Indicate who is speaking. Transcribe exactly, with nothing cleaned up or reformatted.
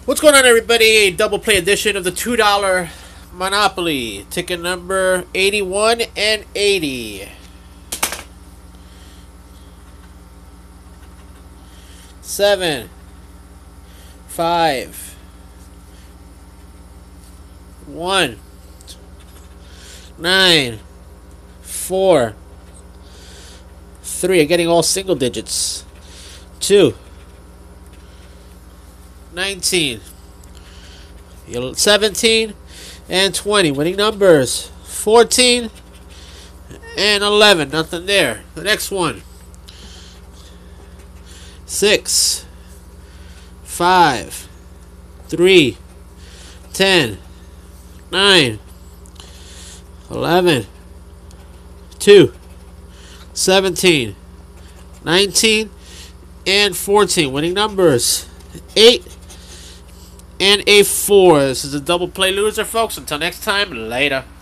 Speaker 1: What's going on, everybody? A double play edition of the two dollar Monopoly. Ticket number eighty-one and eighty. Seven. Five. One. Nine. Four. Three. I'm getting all single digits. Two. nineteen, seventeen, and twenty. Winning numbers fourteen and eleven. Nothing there. The next one. six, five, three, ten, nine, eleven, two, seventeen, nineteen, and fourteen. Winning numbers eight and a four. This is a double play loser, folks. Until next time, later.